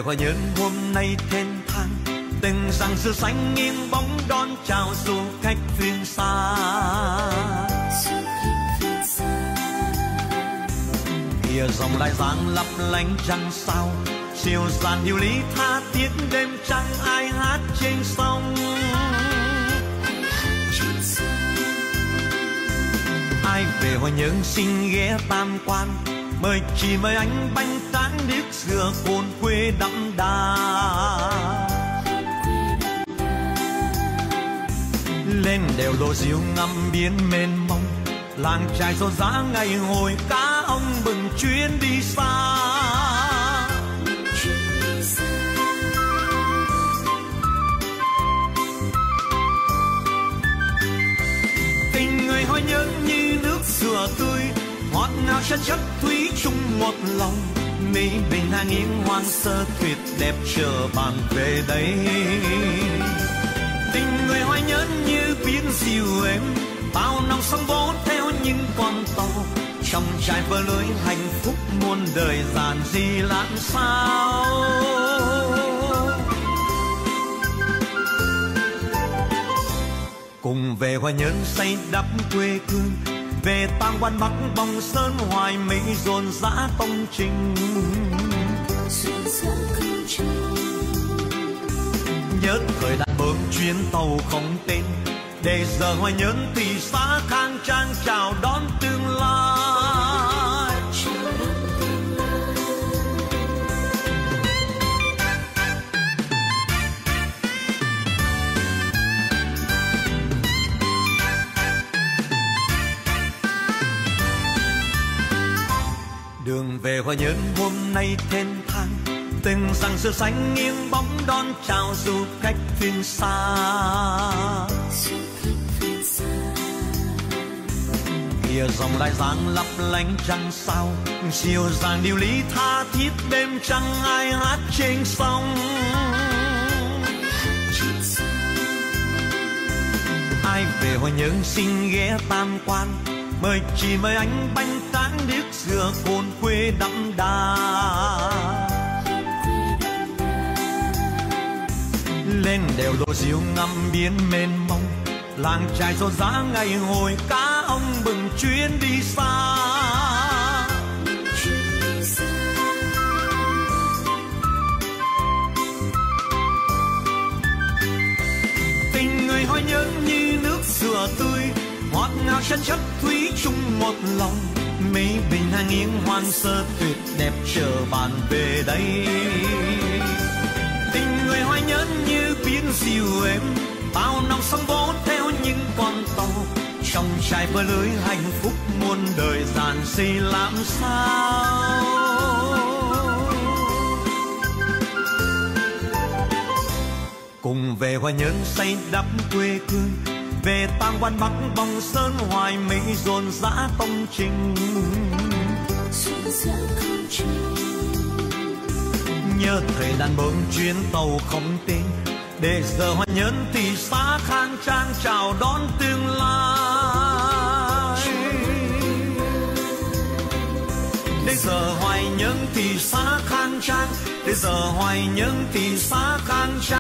Hoài Nhơn hôm nay thênh thang, từng dòng sương xanh nghiêng bóng đón chào du khách phương xa. Kia dòng lại giang lấp lánh trăng sao, siêu dàn điều lý tha thiết đêm trăng ai hát trên sông. Ai về Hoài Nhơn xin ghé Tam Quan, mời chị mời anh bánh tráng nước dừa cồn quê đậm đà. Lên đèo Lô Diêu ngắm biển mênh mông, làng trài rộn rã ngày hồi cá ông mừng chuyến đi xa. Tình người Hoài Nhơn như nước dừa tươi, ngọt ngào chân chất thủy chung một lòng. Mỹ Bình hàng nghiêng hoang sơ tuyệt đẹp chờ bạn về đây. Tình người Hoài Nhơn như biển dịu êm, bao năm sóng vỗ theo những con tàu. Trong trải bờ lưới hạnh phúc muôn đời giản dị làm sao. Cùng về Hoài Nhơn xây đắp quê hương, về Tam Quan Bắc Bồng Sơn Hoài Mỹ dồn dã công trình. Nhớ thời đàn bơm chuyến tàu không tên, để giờ Hoài Nhơn thị xã khang trang chào đón tương lai. Đường về Hoài Nhơn hôm nay thênh thang, từng dòng sương xanh nghiêng bóng đón chào du khách phương xa. Kia dòng lại giang lấp lánh trăng sao, siêu dàng điều lý tha thiết đêm trăng ai hát trên sông. Ai về Hoài Nhơn xin ghé Tam Quan, mời chị mời anh bánh tráng nước dừa cồn quê đậm đà. Lên đèo Lô Diêu ngắm biển mênh mông, làng trài rộn rã ngày hồi cá ông mừng chuyến đi xa. Tình người Hoài Nhơn như nước dừa tươi, ngọt ngào chân chất thủy chung một lòng. Mỹ Bình hàng nghiêng hoang sơ tuyệt đẹp chờ bạn về đây. Tình người Hoài Nhơn như biển dịu êm, bao năm sóng vỗ theo những con tàu. Trong trải bờ lưới hạnh phúc muôn đời giản dị làm sao. Cùng về Hoài Nhơn xây đắp quê hương, về Tam Quan Bắc Bồng Sơn Hoài Mỹ dồn dã công trình. Nhớ thời đàn bơm chuyến tàu không tên, để giờ Hoài Nhơn thị xã khang trang chào đón tương lai. Để giờ Hoài Nhơn thị xã khang trang, để giờ Hoài Nhơn thị xã khang trang.